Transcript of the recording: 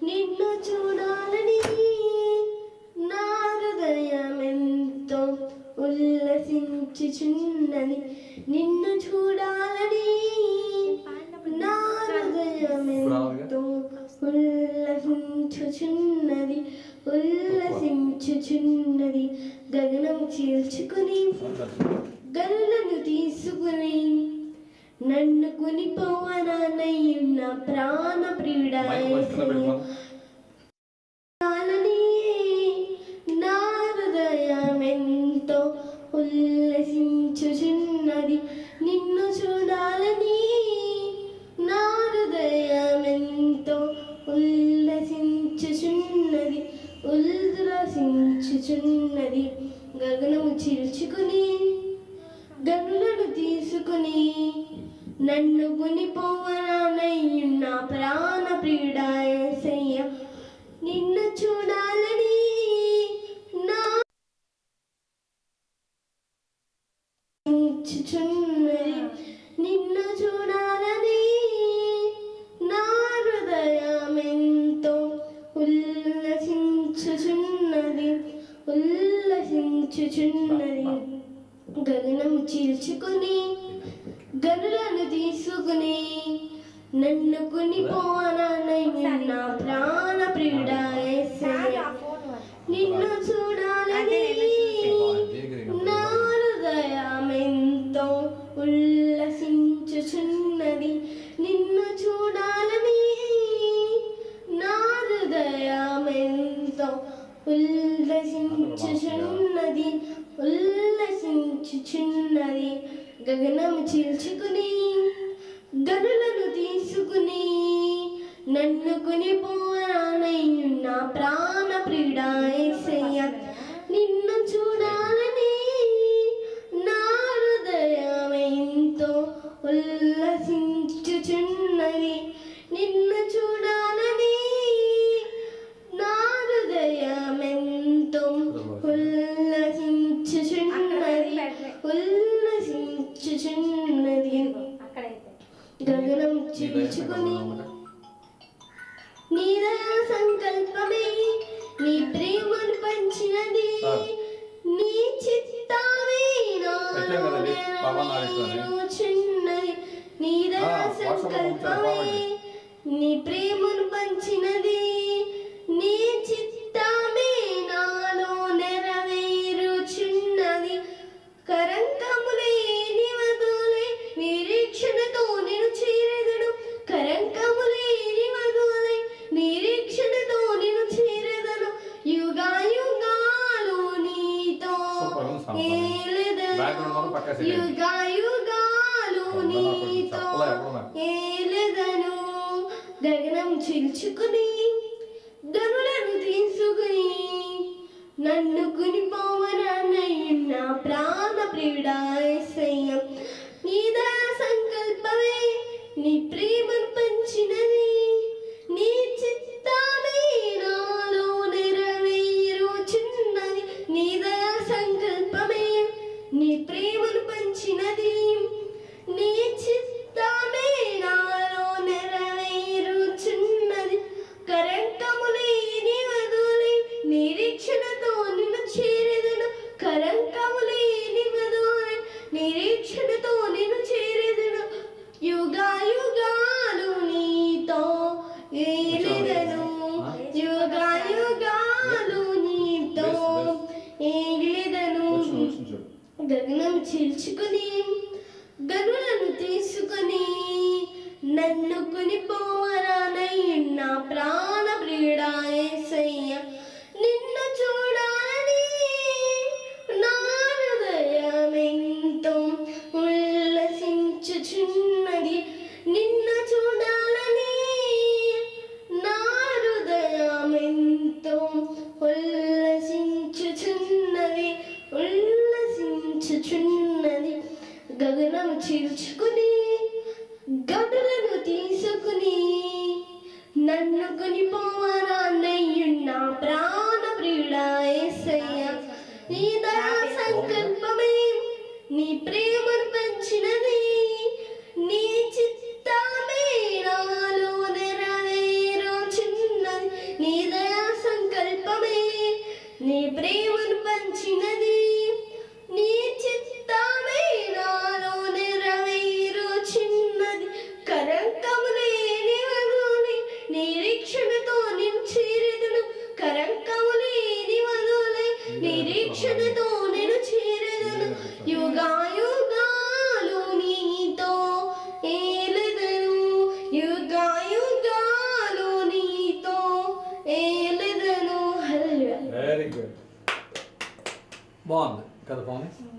నిన్ను చూడాలని నా హృదయమెంతో ఉల్లసించుచున్నది. నిన్ను చూడాలని నా హృదయమెంతో ఉల్లసించుచున్నది ఉల్లసించుచున్నది. గగనం చీల్చుకుని గనులను తీసుకుని నన్ను కొనిపోవనానయ్యున్న ప్రాణ ప్రియుడా నా హృదయమెంతో ఉల్లసించుచున్నది. నిన్ను చూడాలని నా హృదయమెంతో ఉల్లసించుచున్నది ఉల్లసించుచున్నది. గగనము చీల్చుకుని గనులను తీసుకుని నన్ను కొనిపోవనానయ్యున్న ప్రాణ ప్రియుడా యేసయ్య. నిన్ను చూడాలని నా నిన్ను చూడాలని నా హృదయమెంతో ఉల్లసించుచున్నది ఉల్లసించుచున్నది. గగనము చీల్చుకుని గనులను తీసుకుని నన్ను కొనిపోవనానయ్యున్న ప్రాణ ప్రియుడా యేసయ్య. నిన్ను చూడాలని నా హృదయమెంతో ఉల్లసించుచున్నది. నిన్ను చూడాలని నా హృదయమెంతో ఉల్లసించుచున్నది ఉల్లసించుచున్నది. గగనము చీల్చుకుని గనులను తీసుకుని నన్ను కొనిపోవనానయ్యున్న ప్రాణ ప్రియుడా యేసయ్య. నిన్ను చూడాలని నా హృదయమెంతో ఉల్లసించుచున్నది. నిన్ను చూడాలని నా హృదయమెంతో ఉల్లసించుచున్నది ఉల్లసించుచున్నది. గగనం చీల్చుకుని నీ దయా సంకల్పమే నీ ప్రేమను పంచినది. నీ చిత్తమే నాలో నెరవేరుచున్నది. నీ దయా సంకల్పమే నీ ప్రేమను పంచినది. నీ చిత్తమే నాలో నెరవేరుచున్నది. కరంకములేని వదులై నిరీక్షణతో నేను చేరెదను. కరంకములేని వదులై నిరీక్షణతో నేను చేరెదను. యుగాయుగాలు నీతో ఏలెదను. యుగాయుగాలు నీతో ఏలెదను. గగనం చీల్చుకుని గనులను తీసుకుని నన్ను కొనిపోవనానయ్యున్న ప్రాణ ప్రియుడా యేసయ్య. నీ దయా సంకల్పమే నీ ప్రేమను పంచినది. నీ చిత్తమే నాలో నెరవేరుచున్నది. నీ దయా సంకల్పమే నీ ప్రేమను పంచినది. నీ చిత్తమే నాలో నెరవేరుచున్నది. కరంకములేని వదులై నిరీక్షణతో నిన్ను చేరెదను. కరంకములేని వదులై నిరీక్షణతో నిన్ను చేరెదను. యుగాయుగాలు నీతో ఏలెదను. యుగాయుగాలు నీతో ఏలెదను. గగనం చీల్చుకుని గనులను తీసుకుని నన్ను కొనిపోవనానయ్యున్న ప్రాణ ప్రియుడా యేసయ్య. నిన్ను చూడాలని నా హృదయమెంతో ఉల్లసించుచున్నది. నిన్ను చూడాలని నా హృదయమెంతో ఉల్లసించుచున్నది ఉల్లసించుచున్నది. గగనం చీల్చుకుని గనులను తీసుకుని నన్ను కొనిపోవనానయ్యున్న ప్రాణ ప్రియుడా యేసయ్య. నీ దయా సంకల్పమే నీ ప్రేమను పంచినది. నీ చిత్తమే నాలో నెరవేరుచున్నది. కదా పవన్.